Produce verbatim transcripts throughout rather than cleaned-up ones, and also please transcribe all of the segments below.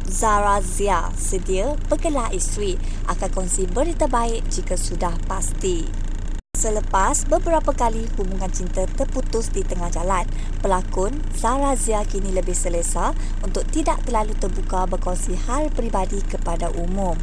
Zara Zia sedia bergelar isteri, akan kongsi berita baik jika sudah pasti. Selepas beberapa kali hubungan cinta terputus di tengah jalan, pelakon Zara Zia kini lebih selesa untuk tidak terlalu terbuka berkongsi hal peribadi kepada umum.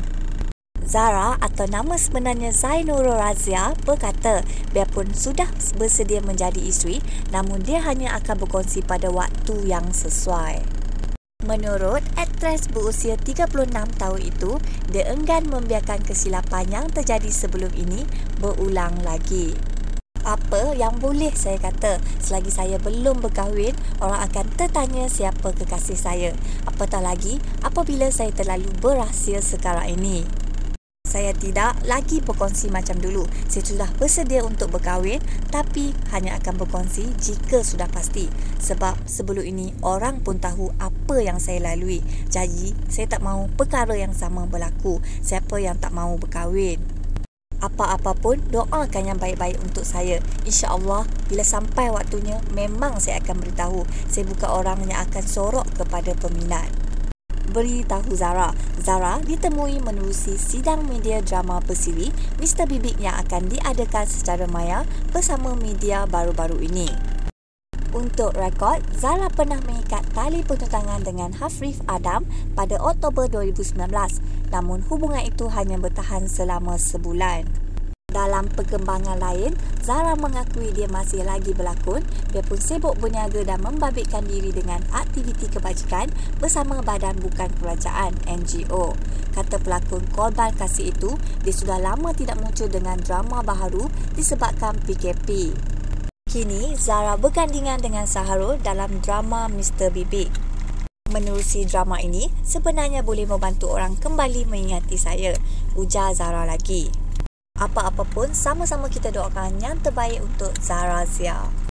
Zara atau nama sebenarnya Zainurul Razia berkata biarpun sudah bersedia menjadi isteri, namun dia hanya akan berkongsi pada waktu yang sesuai. Menurut aktris berusia tiga puluh enam tahun itu, dia enggan membiarkan kesilapan yang terjadi sebelum ini berulang lagi. Apa yang boleh saya kata, selagi saya belum berkahwin, orang akan tertanya siapa kekasih saya. Apatah lagi apabila saya terlalu berahsia sekarang ini. Saya tidak lagi berkongsi macam dulu. Saya sudah bersedia untuk berkahwin, tapi hanya akan berkongsi jika sudah pasti. Sebab sebelum ini orang pun tahu apa yang saya lalui. Jadi, saya tak mahu perkara yang sama berlaku. Siapa yang tak mahu berkahwin? Apa-apa pun, doakan yang baik-baik untuk saya. InsyaAllah, bila sampai waktunya, memang saya akan beritahu. Saya bukan orang yang akan sorok kepada peminat. Beritahu Zara. Zara ditemui menerusi sidang media drama bersiri Mister Bibik yang akan diadakan secara maya bersama media baru-baru ini. Untuk rekod, Zara pernah mengikat tali pertunangan dengan Hafrif Adam pada Oktober dua ribu sembilan belas, namun hubungan itu hanya bertahan selama sebulan. Dalam perkembangan lain, Zara mengakui dia masih lagi berlakon biarpun sibuk berniaga dan membabitkan diri dengan aktiviti kebajikan bersama Badan Bukan Kerajaan N G O. Kata pelakon korban kasih itu, dia sudah lama tidak muncul dengan drama baharu disebabkan P K P. Kini, Zara bergandingan dengan Saharul dalam drama Mister Bibik. Menerusi drama ini sebenarnya boleh membantu orang kembali mengingati saya, ujar Zara lagi. Apa-apa pun, sama-sama kita doakan yang terbaik untuk Zara Zia.